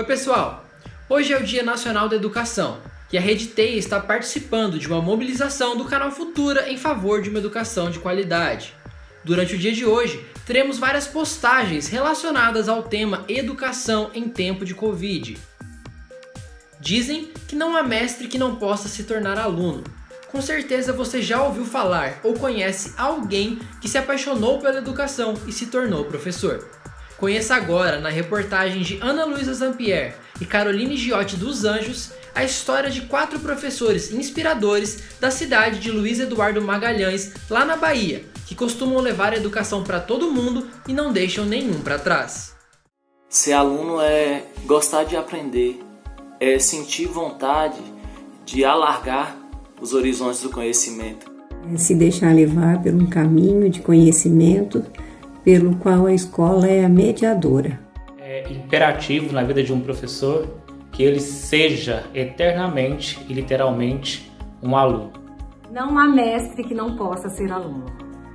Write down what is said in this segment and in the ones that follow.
Oi pessoal, hoje é o Dia Nacional da Educação e a Rede TEI está participando de uma mobilização do canal Futura em favor de uma educação de qualidade. Durante o dia de hoje, teremos várias postagens relacionadas ao tema Educação em tempo de Covid. Dizem que não há mestre que não possa se tornar aluno. Com certeza você já ouviu falar ou conhece alguém que se apaixonou pela educação e se tornou professor. Conheça agora, na reportagem de Ana Luísa Zampier e Caroline Giotti dos Anjos, a história de 4 professores inspiradores da cidade de Luiz Eduardo Magalhães, lá na Bahia, que costumam levar a educação para todo mundo e não deixam nenhum para trás. Ser aluno é gostar de aprender, é sentir vontade de alargar os horizontes do conhecimento. Se deixar levar por um caminho de conhecimento pelo qual a escola é a mediadora. É imperativo na vida de um professor que ele seja eternamente e literalmente um aluno. Não há mestre que não possa ser aluno.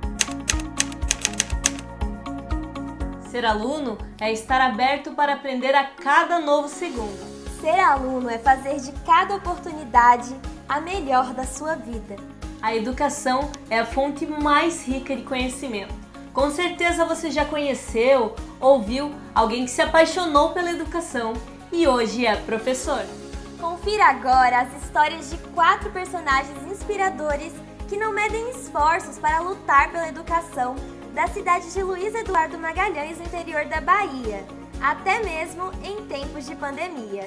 Ser aluno é estar aberto para aprender a cada novo segundo. Ser aluno é fazer de cada oportunidade a melhor da sua vida. A educação é a fonte mais rica de conhecimento. Com certeza você já conheceu, ouviu alguém que se apaixonou pela educação e hoje é professor. Confira agora as histórias de 4 personagens inspiradores que não medem esforços para lutar pela educação da cidade de Luiz Eduardo Magalhães, no interior da Bahia, até mesmo em tempos de pandemia.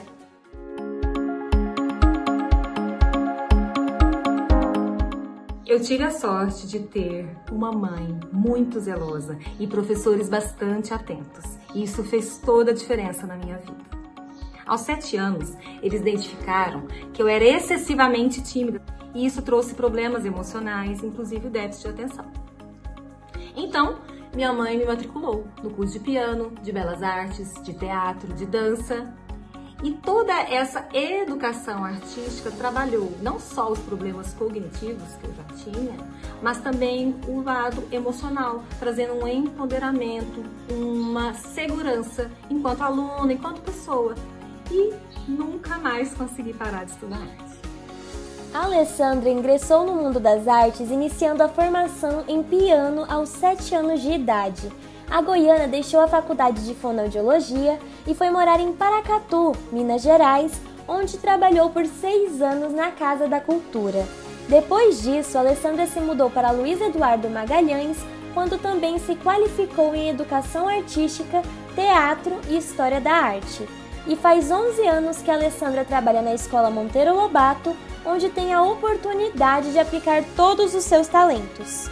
Eu tive a sorte de ter uma mãe muito zelosa e professores bastante atentos. E isso fez toda a diferença na minha vida. Aos 7 anos, eles identificaram que eu era excessivamente tímida e isso trouxe problemas emocionais, inclusive o déficit de atenção. Então, minha mãe me matriculou no curso de piano, de belas artes, de teatro, de dança. E toda essa educação artística trabalhou não só os problemas cognitivos que eu já tinha, mas também o lado emocional, trazendo um empoderamento, uma segurança enquanto aluna, enquanto pessoa. E nunca mais consegui parar de estudar arte. A Alessandra ingressou no mundo das artes iniciando a formação em piano aos 7 anos de idade. A goiana deixou a faculdade de fonoaudiologia e foi morar em Paracatu, Minas Gerais, onde trabalhou por 6 anos na Casa da Cultura. Depois disso, Alessandra se mudou para Luiz Eduardo Magalhães, quando também se qualificou em Educação Artística, Teatro e História da Arte. E faz 11 anos que a Alessandra trabalha na Escola Monteiro Lobato, onde tem a oportunidade de aplicar todos os seus talentos.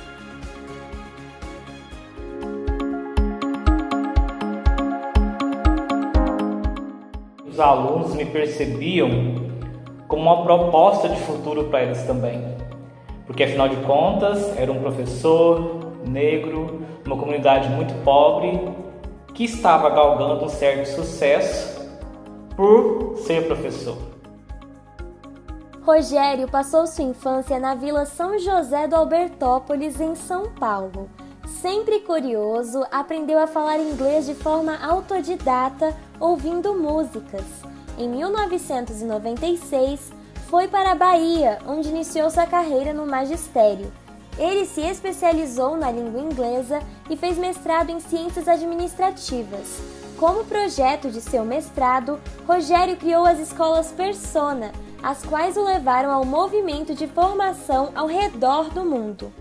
Os alunos me percebiam como uma proposta de futuro para eles também. Porque, afinal de contas, era um professor negro, uma comunidade muito pobre, que estava galgando um certo sucesso por ser professor. Rogério passou sua infância na Vila São José do Albertópolis, em São Paulo. Sempre curioso, aprendeu a falar inglês de forma autodidata, ouvindo músicas. Em 1996, foi para a Bahia, onde iniciou sua carreira no magistério. Ele se especializou na língua inglesa e fez mestrado em ciências administrativas. Como projeto de seu mestrado, Rogério criou as escolas Persona, as quais o levaram ao movimento de formação ao redor do mundo.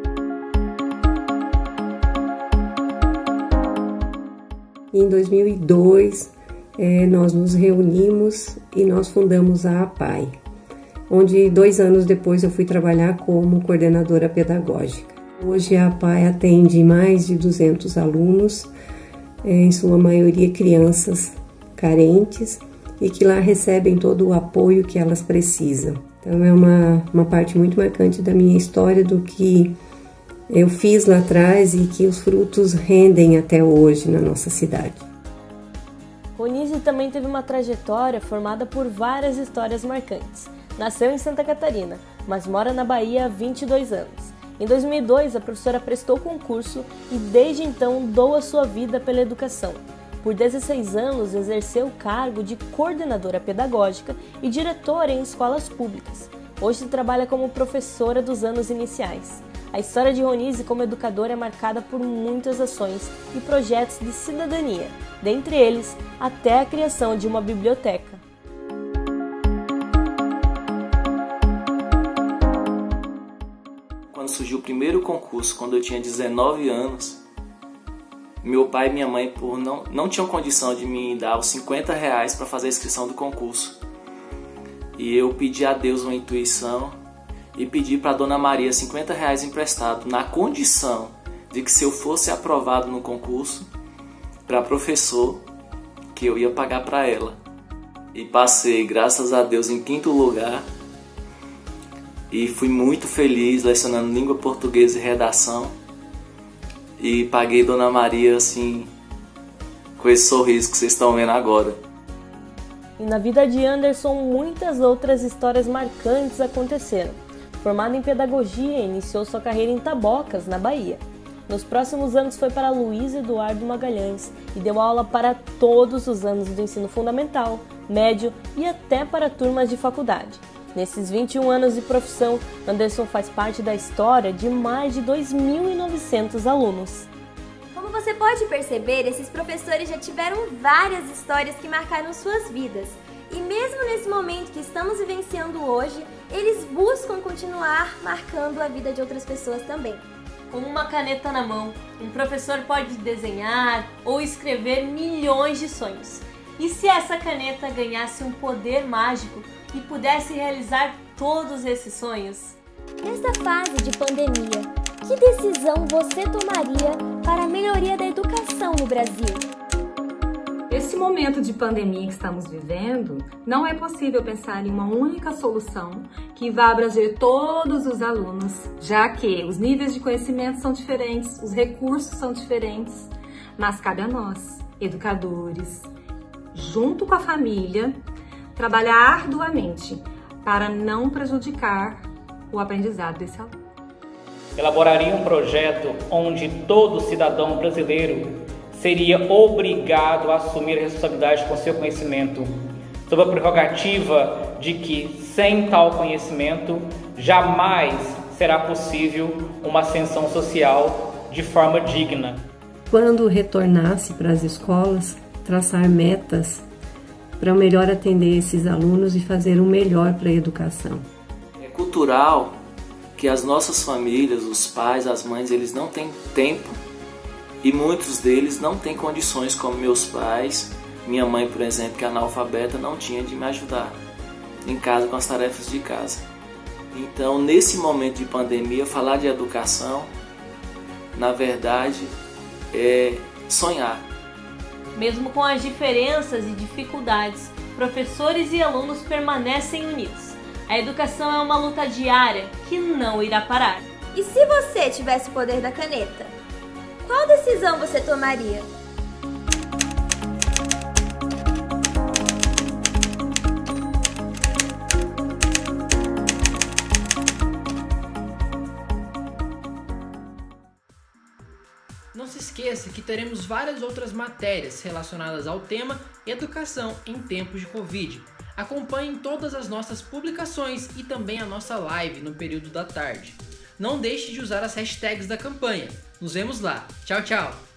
Em 2002, nós nos reunimos e nós fundamos a APAE, onde 2 anos depois eu fui trabalhar como coordenadora pedagógica. Hoje a APAE atende mais de 200 alunos, em sua maioria crianças carentes, e que lá recebem todo o apoio que elas precisam. Então é uma parte muito marcante da minha história, do que eu fiz lá atrás e que os frutos rendem até hoje na nossa cidade. Ronise também teve uma trajetória formada por várias histórias marcantes. Nasceu em Santa Catarina, mas mora na Bahia há 22 anos. Em 2002, a professora prestou concurso e desde então doa sua vida pela educação. por 16 anos exerceu o cargo de coordenadora pedagógica e diretora em escolas públicas. Hoje trabalha como professora dos anos iniciais. A história de Ronise como educadora é marcada por muitas ações e projetos de cidadania, dentre eles até a criação de uma biblioteca. Quando surgiu o primeiro concurso, quando eu tinha 19 anos, meu pai e minha mãe não tinham condição de me dar os R$50 para fazer a inscrição do concurso. E eu pedi a Deus uma intuição e pedi para a Dona Maria R$50 emprestado, na condição de que se eu fosse aprovado no concurso, para professor, que eu ia pagar para ela. E passei, graças a Deus, em 5º lugar. E fui muito feliz lecionando língua portuguesa e redação. E paguei Dona Maria assim, com esse sorriso que vocês estão vendo agora. E na vida de Anderson, muitas outras histórias marcantes aconteceram. Formado em pedagogia, iniciou sua carreira em Tabocas, na Bahia. Nos próximos anos foi para Luiz Eduardo Magalhães e deu aula para todos os anos do ensino fundamental, médio e até para turmas de faculdade. Nesses 21 anos de profissão, Anderson faz parte da história de mais de 2.900 alunos. Como você pode perceber, esses professores já tiveram várias histórias que marcaram suas vidas. E mesmo nesse momento que estamos vivenciando hoje, eles buscam continuar marcando a vida de outras pessoas também. Com uma caneta na mão, um professor pode desenhar ou escrever milhões de sonhos. E se essa caneta ganhasse um poder mágico e pudesse realizar todos esses sonhos? Nesta fase de pandemia, que decisão você tomaria para a melhoria da educação no Brasil? Nesse momento de pandemia que estamos vivendo, não é possível pensar em uma única solução que vá abranger todos os alunos, já que os níveis de conhecimento são diferentes, os recursos são diferentes, mas cabe a nós, educadores, junto com a família, trabalhar arduamente para não prejudicar o aprendizado desse aluno. Elaboraria um projeto onde todo cidadão brasileiro seria obrigado a assumir a responsabilidade com seu conhecimento, sob a prerrogativa de que, sem tal conhecimento, jamais será possível uma ascensão social de forma digna. Quando retornasse para as escolas, traçar metas para melhor atender esses alunos e fazer o melhor para a educação. É cultural que as nossas famílias, os pais, as mães, eles não têm tempo e muitos deles não têm condições, como meus pais, minha mãe, por exemplo, que é analfabeta, não tinha de me ajudar em casa com as tarefas de casa. Então, nesse momento de pandemia, falar de educação, na verdade, é sonhar. Mesmo com as diferenças e dificuldades, professores e alunos permanecem unidos. A educação é uma luta diária que não irá parar. E se você tivesse o poder da caneta, qual decisão você tomaria? Não se esqueça que teremos várias outras matérias relacionadas ao tema Educação em tempos de Covid. Acompanhem todas as nossas publicações e também a nossa live no período da tarde. Não deixe de usar as hashtags da campanha. Nos vemos lá. Tchau, tchau!